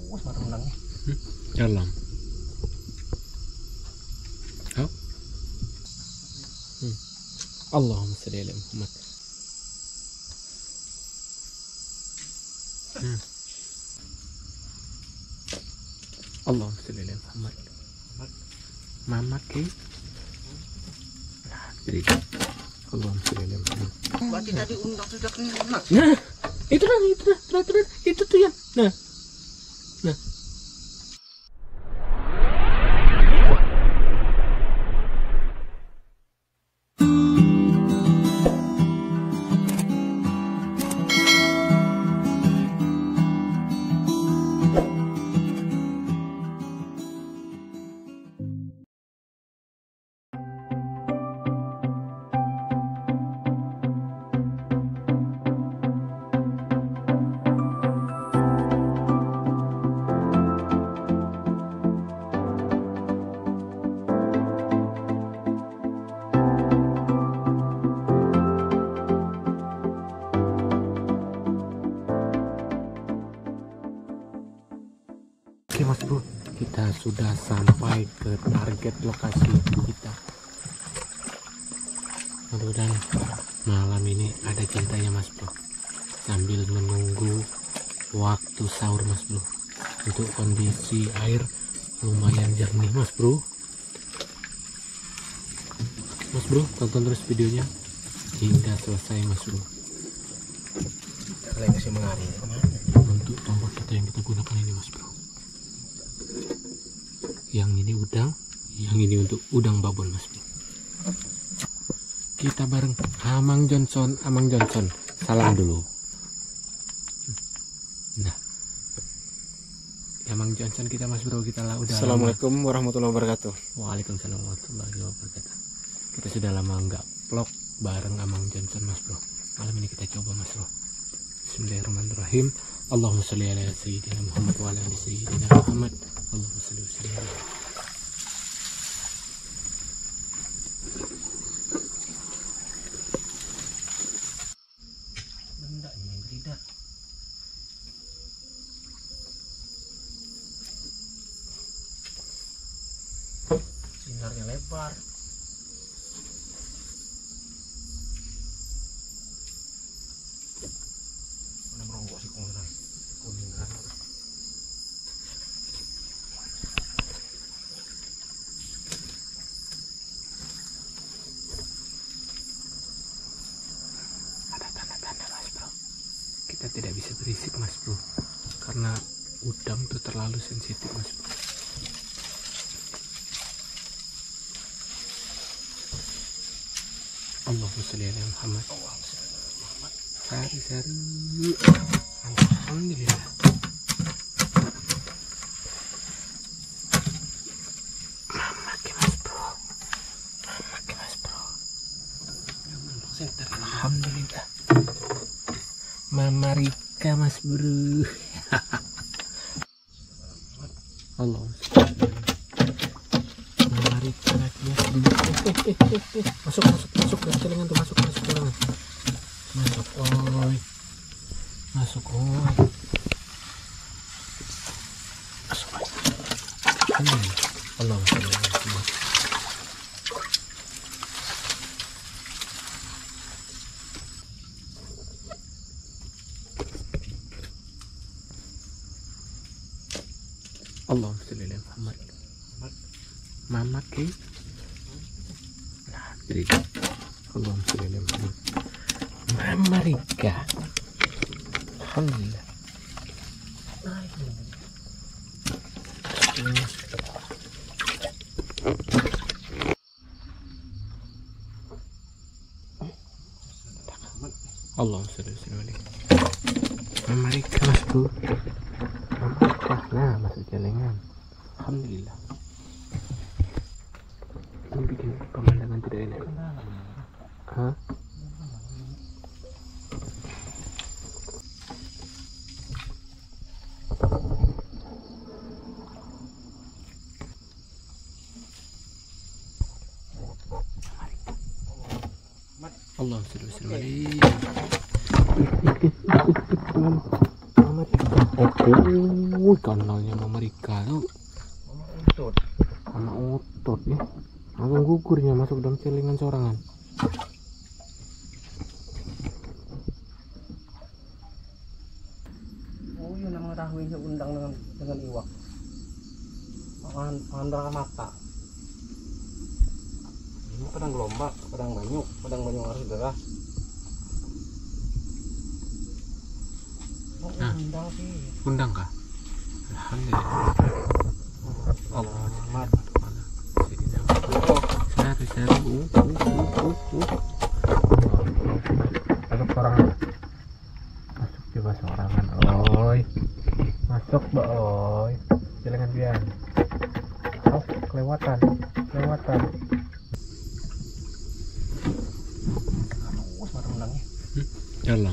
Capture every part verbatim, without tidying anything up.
Wah, mana menangnya? Hmm? Dalam. Oh. Hmm. Allahumma sholli ala Muhammad. Hmm. Allahumma sholli ala Muhammad. Mamat ke? Nah, jadi Allahumma sholli ala Muhammad. Berarti tadi undang sudah kena. Nah, itu dah, itu dah, itu dah, itu tuh ya. Nah, nah. Oke mas bro, kita sudah sampai ke target lokasi kita. Mudah-mudahan malam ini ada ceritanya mas bro, sambil menunggu waktu sahur mas bro. Untuk kondisi air lumayan jernih mas bro. Mas bro, tonton terus videonya hingga selesai mas bro. Kalian kasih mengalir kemana? Untuk tombol kita yang kita gunakan ini mas bro, yang ini udang, yang ini untuk udang babon mas bro. Kita bareng Amang Johnson. Amang Johnson, salam dulu. Nah, Amang Johnson kita mas bro, kita lah udah Assalamualaikum lama. warahmatullahi wabarakatuh. Waalaikumsalam warahmatullahi wabarakatuh. Kita sudah lama nggak vlog bareng Amang Johnson mas bro. Malam ini kita coba mas bro. Bismillahirrahmanirrahim. Allahumma sholli ala sayyidina Muhammad wa ala ali sayyidina Muhammad. Allahumma sholli wa sallim. Benda ini yang tidak. Sinarnya lebar. Mana meronggok sih kuning kuning kan? Kita tidak bisa berisik mas bro, karena udang itu terlalu sensitif mas bro. Allahumma sholli ala Muhammad. Sari sari. Alhamdulillah. Mama ke mas bro. Mama ke mas bro. Alhamdulillah. Mama Rika mas bro. Allah. Mama Rika lagi mas bro. Eh, eh, eh, eh. Masuk masuk masuk ke celengan tuh, masuk masuk celengan. Masuk oi. Masuk oi. Masuk oi. Hmm. Allah Allah. Allahumma sholli ala Muhammad. Mama ke? Nah, jadi Allahumma sholli ala Muhammad. Mama Rika. Alhamdulillah. Allahumma sholli ala Mama Rika mas bro. Nah, masuk celengan. Alhamdulillah. Ini bikin pemandangan tidak enak. Hah? Allah sudah sering. Mama Oh, kanalnya Mama Rika tuh. Mama untut. Sama otot ya. Langsung gugurnya masuk dalam celingan sorangan. Oh iya, nama mengetahuinya undang dengan dengan iwak. Makan andra mata. Ini padang gelombak, padang banyu, padang banyu harus deras. Oh, Nah. undang sih. Undang kah? Alhamdulillah. Allah Mat. Satu satu. Masuk sorangan. Masuk coba sorangan. Oi. Masuk boy. Celengan pian. Oh, kelewatan. Kelewatan. Terus mata undangnya. Dalam.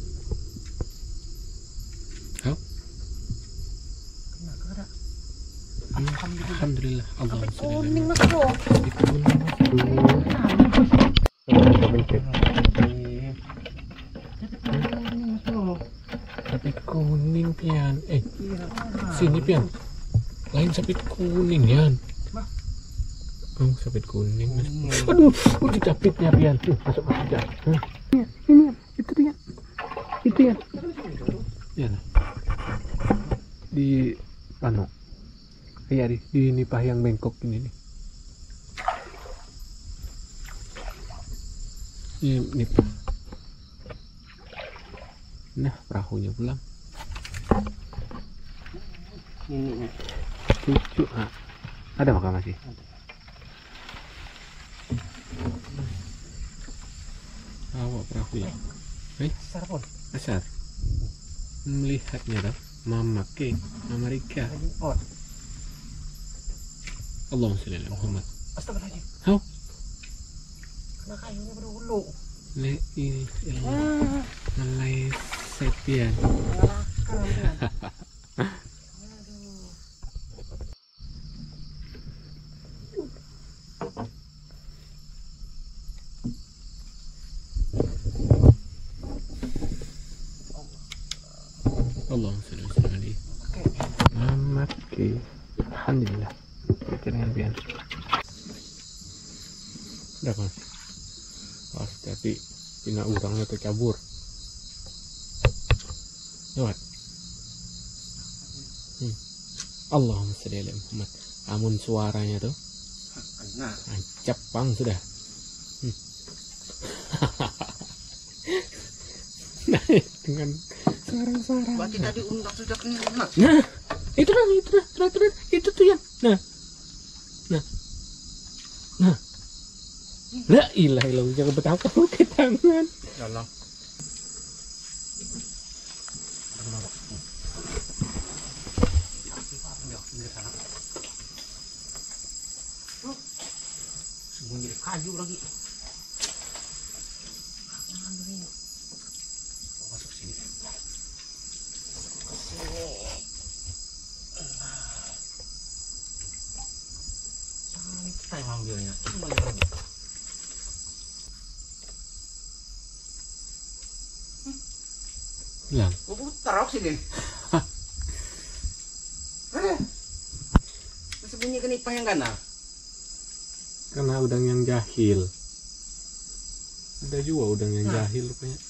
Kau? Kena kena. Alhamdulillah. Allah Kuning mas bro. Sapi kuning pian. Eh, sini pian. Lain sapi kuning pian. Oh, sapi kuning. Aduh, udah dicapitnya pian. Tuh, masuk ke sini. Huh. Ini, itu pian. Itu ya. Ya. Di anu. Iya di, di nipah yang bengkok ini nih. Ini nipah. Nah, perahunya pulang. Ini ini. Cucu, ah. Ada makan masih? Awak perahu ya? Eh, Besar pun. besar. Melihatnya dah. Mama ke, Mama Rika. Lagi out. Allahumma sholli ala Muhammad. Astagfirullahaladzim. Hau. Kena kayunya berdulu. Le ini ilmu malai sepian. Allahumma sholli wa sallim alaihi. Mama ke. Alhamdulillah. Jangan pian. Udah kan? Pas tapi pina urangnya tercabur. Lewat. Hmm. Allahumma sholli ala Muhammad. Amun suaranya tuh. Nah, Jepang sudah. Hmm. Nah, dengan sarang-sarang. berarti tadi undang sudah kena. Nah, itu dah, itu dah, itu dah, itu tuh ya. Nah, nah, nah. La ilaha illallah, jangan betapa pakai tangan. Dalam. Sembunyi kayu lagi. Masuk sini. Ini kita yang ambilnya. Itu banyak lagi. Bilang, Gue putar oksigen. Ada. Sembunyi ke nipah yang kanan. karena udang yang jahil. Ada juga udang yang Nah. jahil rupanya.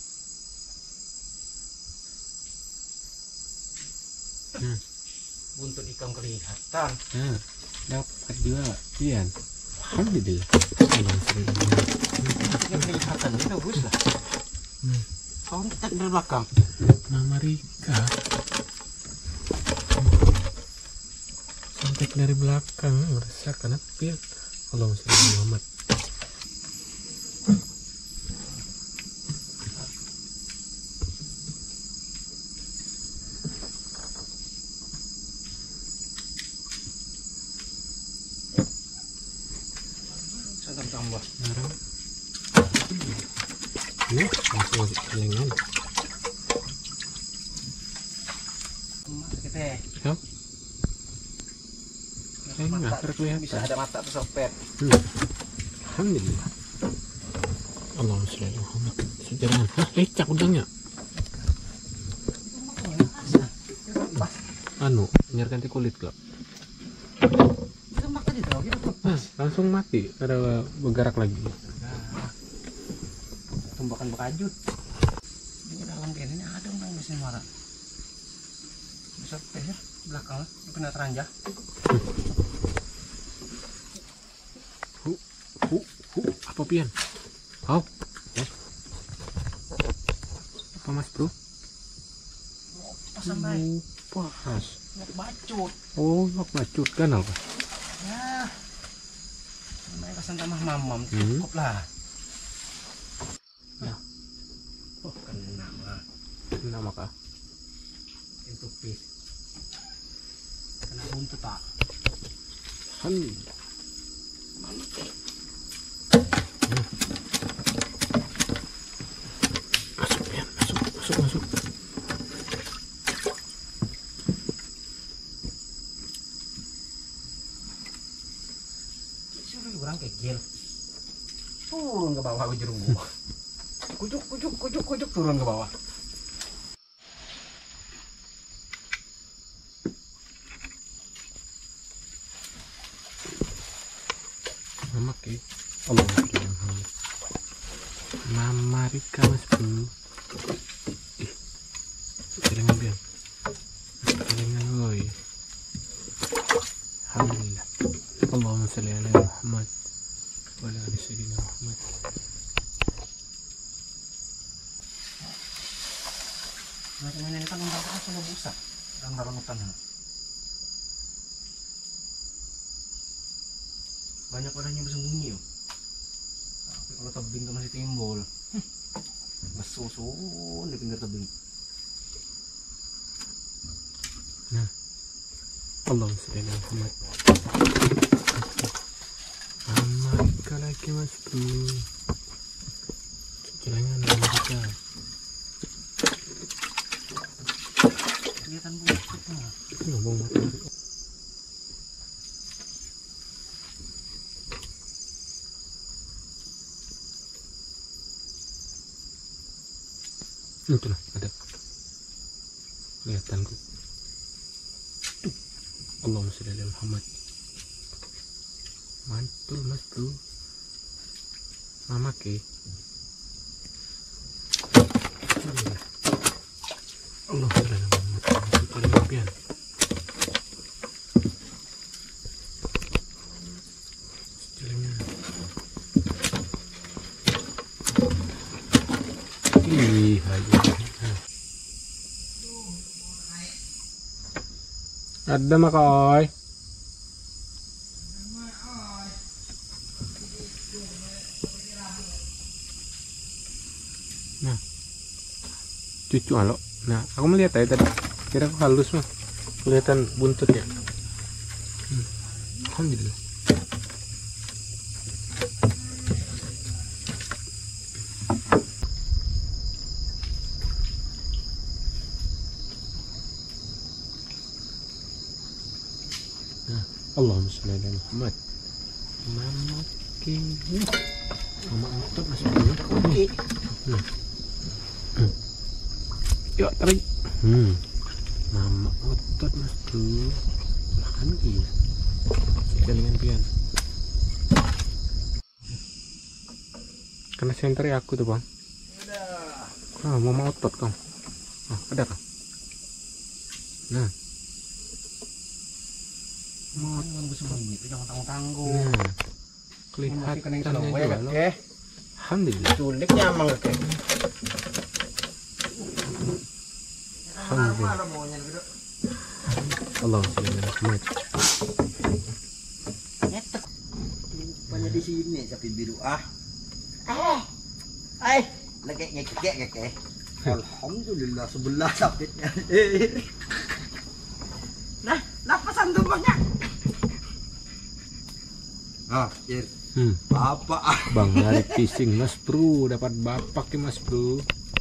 Nah, Buntut ikan kelihatan. nah, dapat juga, Ian. Alhamdulillah. Alhamdulillah. Buntutnya kelihatan. Ini bagus lah. Hmm. Kawan kita dari belakang. Mama Rika. Sampai dari belakang merasakan apil. Allahumma sholli ala Muhammad. Saya tambah. Sekarang ini langsung masuk celengan. Kita Ya. Ini nggak terkelihatan. bisa ada mata tersopet. Hmm. Alhamdulillah. Allahumma sholli ala Muhammad. Sejalan. Hah, lecak udangnya. anu nyar ganti kulit kok. Tembak tadi tau gitu. Nah, langsung mati, ada bergerak lagi. Nah, tembakan bekajut. Ini dalam ini ada undang mesin marah. Bisa peser belakang kena teranjak. Hu, hu, hu, apa pian? Hau, eh. Apa mas bro? Pas sampai. Oh, pas. Ngok bacut. Oh, ngok bacut kan apa? Ya. Sampai kesan tamah mamam Hmm. cukup lah. Ya. Oh, kena mah. Nama kah? Itu pis. Kena buntut tak. Alhamdulillah. Masuk pian, masuk, masuk, masuk. Suruh orang kegel. Turun ke bawah ujung gua. Kucuk, kucuk, kucuk, kucuk turun ke bawah. Mama ke. Allah Akbar. Mama Rika mas bro. Ih, jaringan biar. Jaringan woi. Alhamdulillah. Allahumma salli ala Muhammad wa ala ali sayyidina Muhammad. Macam ini kan undang kan sudah busak. Dan dalam hutan. Banyak orangnya bersembunyi yuk. Tapi kalau tebing itu masih timbul. Besusun di pinggir tebing. Nah, Allahumma salli ala Muhammad. Mama Rika lagi mas bro. Jaringan Mama Rika. Kelihatan busuk mah. Ngomong mati. Itu lah ada. Kelihatan kok. Tuh. Allahumma sholli ala Muhammad. Mantul mas bro. Mama ke. Allah sholli ala Muhammad. Paling impian. Jalannya. Ih, aja. Ada makoy. Nah, cucu halo. Nah, aku melihat ya tadi. Kira aku halus mah. Kelihatan buntutnya. Hmm. Alhamdulillah. Nah, Allahumma sholli ala Muhammad. Mama kini. Mama otot masih banyak. Oke. Nah. Hmm. Yuk tarik. Hmm. Mama otot mas bro. Makan iya. Jaringan pian. Karena senternya aku tuh bang. Udah. Ah, mama otot kang. Ah, ada kang. Nah. Mau bersembunyi itu jangan tanggung-tanggung. Nah. Kelihatannya juga loh. Eh, Alhamdulillah. culik nyamang ke. Alhamdulillah. Allahumma sholli ala Muhammad. Nyetek. Rupanya di sini sapi biru ah. Eh. Eh, lagi ngekek ngekek. Alhamdulillah sebelah sapitnya. Nah, lapasan tumbangnya. Ah, Cir. Hmm. Apa ah? Bang dari fishing mas bro, dapat bapak ya mas bro.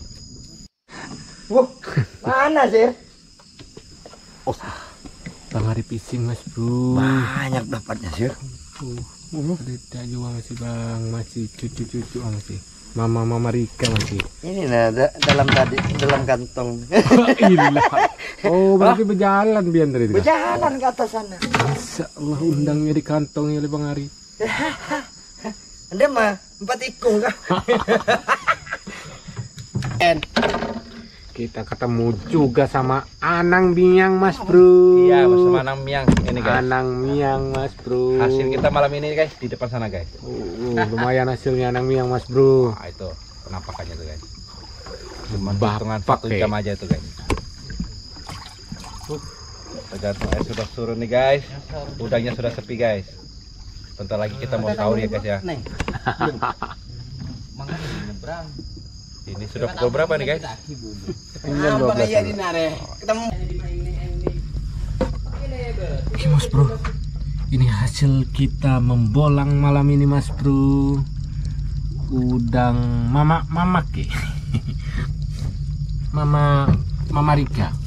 Wah, mana Cir? Oh, bang hari fishing mas bro. Banyak dapatnya Cir. Uh, uh, ada juga masih bang, masih cucu-cucu masih. Mama Mama Rika masih. Ini nah da dalam tadi dalam kantong. Ilah. Oh, berarti berjalan Bian dari itu. Berjalan ke atas sana. Masya Allah, undangnya di kantongnya oleh Bang Ari. Anda mah empat ikung kah? En. Kita ketemu juga sama Anang Miang Mas Bro. Iya, bersama Anang Miang ini guys. Anang Miang Mas Bro. Hasil kita malam ini guys di depan sana guys. Uh, uh, lumayan hasilnya Anang Miang Mas Bro. Nah, itu penampakannya tuh guys. Cuma Bapak, hitungan satu eh. jam aja itu guys. Uh, tergantung air sudah turun nih guys. Udangnya sudah sepi guys. Bentar lagi kita mau sahur ya guys ya. Neng. Mangga nyebrang. Ini sudah pukul berapa nih guys? Ini dua belas. Ketemu. Oke Mas Bro, ini hasil kita membolang malam ini Mas Bro. Udang mama mama ke, mama Mama Rika.